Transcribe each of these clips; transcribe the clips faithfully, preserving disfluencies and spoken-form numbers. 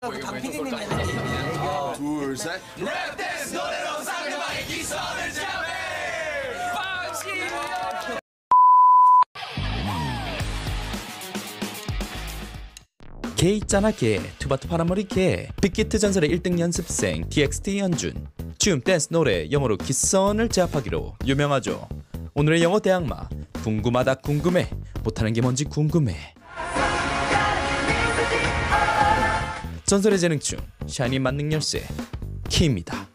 강 피디님이 하는 둘, 셋. 랩 댄스 노래로 상대방의 기선을 잡아 개 있잖아 개, 투바투 파란머리 개, 빅히트 전설의 일 등 연습생 티엑스티 연준. 춤, 댄스, 노래, 영어로 기선을 제압하기로 유명하죠. 오늘의 영어 대항마, 궁금하다 궁금해, 못하는 게 뭔지 궁금해. 전설의 재능충, 샤이니 만능 열쇠, 키입니다.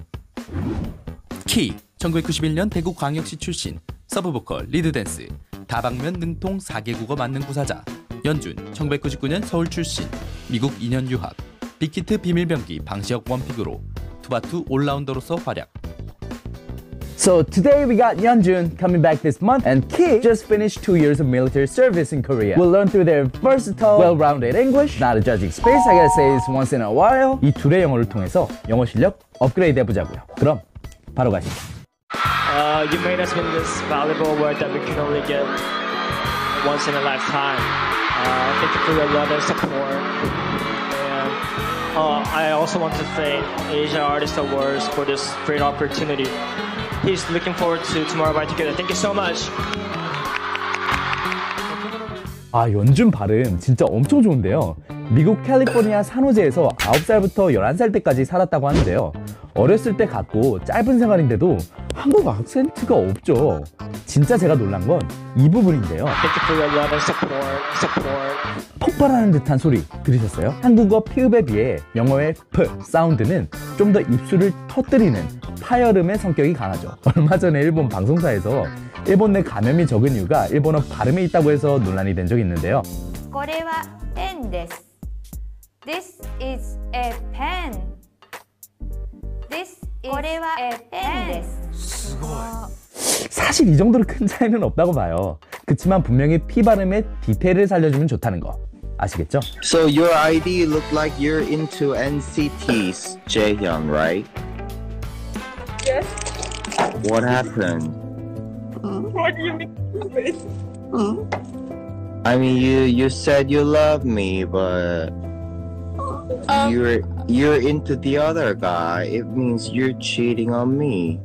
키, 천구백구십일 년 대구광역시 출신, 서브보컬, 리드댄스, 다방면 능통 사 개 국어 만능 구사자. 연준, 천구백구십구 년 서울 출신, 미국 이 년 유학, 빅히트 비밀병기 방시혁 원픽으로 투바투 올라운더로서 활약. So today we got Yeonjun coming back this month, and Ki just finished two years of military service in Korea. We'll learn through their versatile, well-rounded English, not a judging space, I gotta say this once in a while. 이 둘의 영어를 통해서 영어 실력 업그레이드 해보자고요. 그럼 바로 가시죠. Uh, you made us win this valuable award that we can only get once in a lifetime. Uh, thank you for your love and support. And uh, I also want to thank Asia Artist Awards for this great opportunity. He's looking forward to tomorrow by together. Thank you so much. 아, 연준 발음 진짜 엄청 좋은데요. 미국 캘리포니아 산호제에서 아홉 살부터 열한 살 때까지 살았다고 하는데요. 어렸을 때 갖고 짧은 생활인데도 한국 악센트가 없죠. 진짜 제가 놀란 건 이 부분인데요. 폭발하는 듯한 소리 들으셨어요? 한국어 피읍에 비해 영어의 P 사운드는 좀 더 입술을 터뜨리는 파열음의 성격이 강하죠. 얼마 전에 일본 방송사에서 일본 내 감염이 적은 이유가 일본어 발음에 있다고 해서 논란이 된 적이 있는데요. これはペンです. This is a pen. This is a penです. 사실 이 정도로 큰 차이는 없다고 봐요. 그치만 분명히 P 발음의 디테일을 살려주면 좋다는 거 아시겠죠? So your 아이디 look like you're into 엔시티's, Jaehyun, right? Yes. What happened? What do you mean this? I mean, you you said you love me, but Um, you're you're into the other guy. It means you're cheating on me.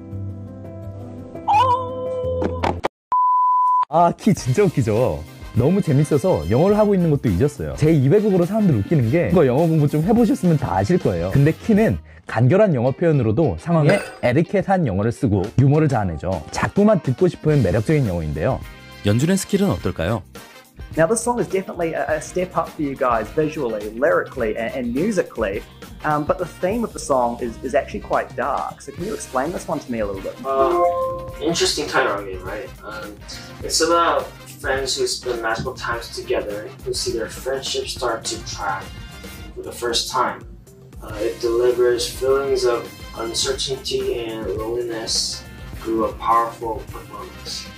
아, 키 진짜 웃기죠? 너무 재밌어서 영어를 하고 있는 것도 잊었어요. 제이 외국어로 사람들 웃기는 게 이거 영어 공부 좀 해보셨으면 다 아실 거예요. 근데 키는 간결한 영어 표현으로도 상황에 에리켓한 영어를 쓰고 유머를 자아내죠. 자꾸만 듣고 싶은 매력적인 영어인데요. 연준의 스킬은 어떨까요? Now this song is definitely a, a step up for you guys visually, lyrically and, and musically, um, but the theme of the song is, is actually quite dark. So can you explain this one to me a little bit? Uh, interesting title, right? Um, it's about friends who spend magical times together, who see their friendship start to crack for the first time. Uh, it delivers feelings of uncertainty and loneliness through a powerful performance.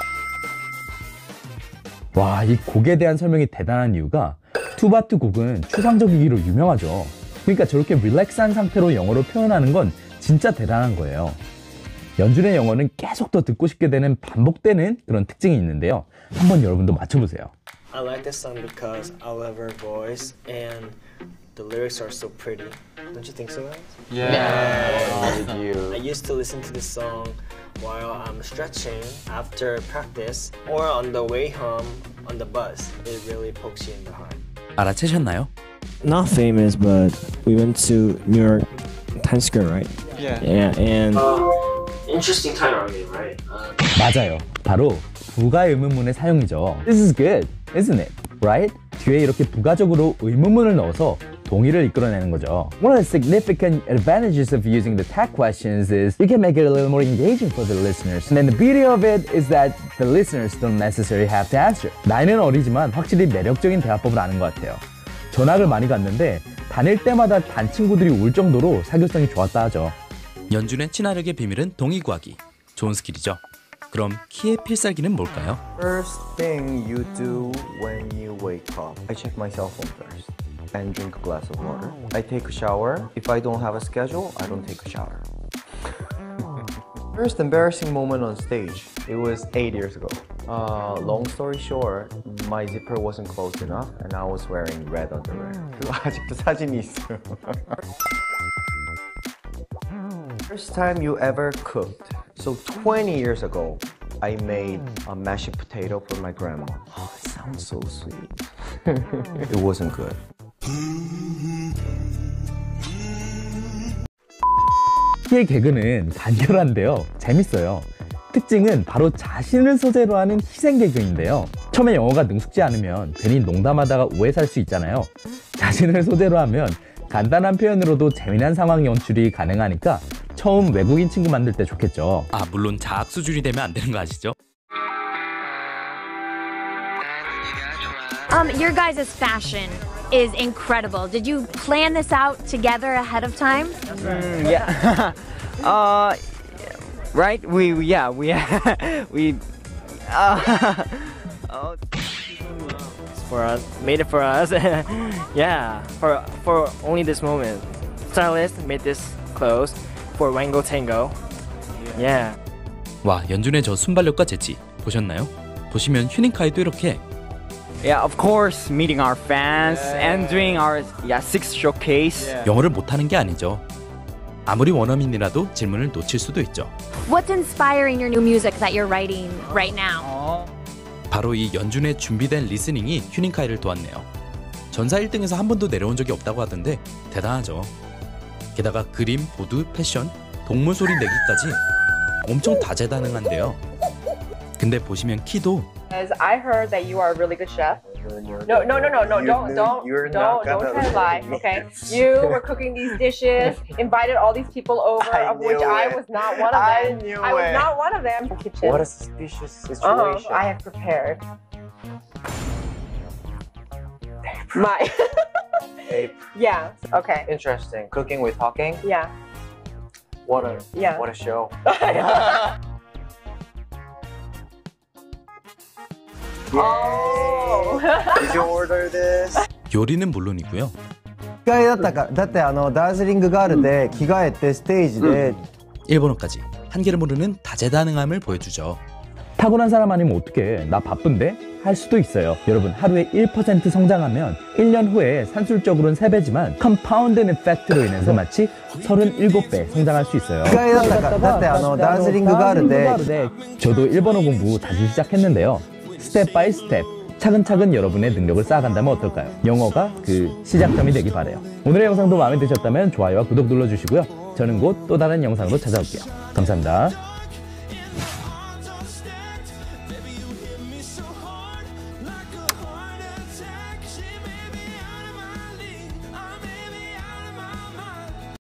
와, 이 곡에 대한 설명이 대단한 이유가 투바투 곡은 추상적이기로 유명하죠. 그러니까 저렇게 릴렉스한 상태로 영어로 표현하는 건 진짜 대단한 거예요. 연준의 영어는 계속 더 듣고 싶게 되는 반복되는 그런 특징이 있는데요. 한번 여러분도 맞춰보세요. I like this song because I love her voice and the lyrics are so pretty. Don't you think so, guys? Yeah. yeah. I used to listen to this song while I'm stretching after practice or on the way home on the bus. It really pokes you in the heart. 알아채셨나요? Not famous, but we went to New York Times Square, right? Yeah. Yeah, and uh, interesting title, right? Uh, 맞아요. 바로 부가 의문문의 사용이죠. This is good, isn't it? Right? 뒤에 이렇게 부가적으로 의문문을 넣어서 동의를 이끌어내는 거죠. One of the significant advantages of using the tag questions is you can make it a little more engaging for the listeners. And then the beauty of it is that the listeners don't necessarily have to answer. 나이는 어리지만 확실히 매력적인 대화법을 아는 것 같아요. 전학을 많이 갔는데 다닐 때마다 반 친구들이 울 정도로 사교성이 좋았다 하죠. 연준의 친화력의 비밀은 동의 구하기. 좋은 스킬이죠. 그럼 키의 필살기는 뭘까요? First thing you do when you wake up. I check my cell phone first and drink a glass of water. I take a shower. If I don't have a schedule, I don't take a shower. First embarrassing moment on stage. It was eight years ago. Uh, long story short, my zipper wasn't closed enough and I was wearing red underwear. 그거 아직도 사진이 있어요. First time you ever cooked. So twenty years ago, I made a mashed potato for my grandma. Oh, it sounds so sweet. It wasn't good. T의 개그는 간결한데요. 재밌어요. 특징은 바로 자신을 소재로 하는 희생 개그인데요. 처음에 영어가 능숙지 않으면 괜히 농담하다가 오해 살 수 있잖아요. 자신을 소재로 하면 간단한 표현으로도 재미난 상황 연출이 가능하니까 처음 외국인 친구 만들 때 좋겠죠. 아, 물론 자학 수준이 되면 안 되는 거 아시죠? Um, your guys' fashion is incredible. Did you plan this out together ahead of time? Mm, yeah. uh, right? We, we yeah we we. Uh, oh. For us, made it for us. Yeah, for for only this moment. Stylist made this clothes for Wango Tango. Yeah. 와, 연준의 저 순발력과 재치 보셨나요? 보시면 휴닝카이도 이렇게 Yeah, of course, meeting our fans and doing our yeah sixth showcase. 영어를 못하는 게 아니죠. 아무리 원어민이라도 질문을 놓칠 수도 있죠. What's inspiring your new music that you're writing right now? 바로 이 연준의 준비된 리스닝이 휴닝카이를 도왔네요. 전사 일 등에서 한 번도 내려온 적이 없다고 하던데 대단하죠. 게다가 그림, 보드, 패션, 동물 소리 내기까지 엄청 다재다능한데요. 근데 보시면 키도 As I heard that you are a really good chef. No, no, no, no, no! Don't, don't, don't, don't try to lie. Okay, you were cooking these dishes, invited all these people over, of which I was not one of them. I knew I was it. not one of them. Kitchen. What a suspicious situation. Uh-huh, I have prepared. My. Hey, Yeah. Okay. interesting. Cooking with talking. Yeah. What a Yeah. what a show. Oh. Did you order this? 요리는 물론이고요. 着替えだったかだってあのダージリングガールで着替えてステージで 일본어까지 한계를 모르는 다재다능함을 보여주죠. 타고난 사람 아니면 어떡해. 나 바쁜데? 할 수도 있어요. 여러분, 하루에 일 퍼센트 성장하면 일 년 후에 산술적으로는 세 배지만 컴파운드 이펙트로 인해서 마치 서른일곱 배 성장할 수 있어요. 着替えだったかだってあのダージリングガールで 저도 일본어 공부 다시 시작했는데요. 스텝 바이 스텝 차근차근 여러분의 능력을 쌓아간다면 어떨까요? 영어가 그 시작점이 되길 바래요. 오늘의 영상도 마음에 드셨다면 좋아요와 구독 눌러주시고요. 저는 곧 또 다른 영상으로 찾아올게요. 감사합니다.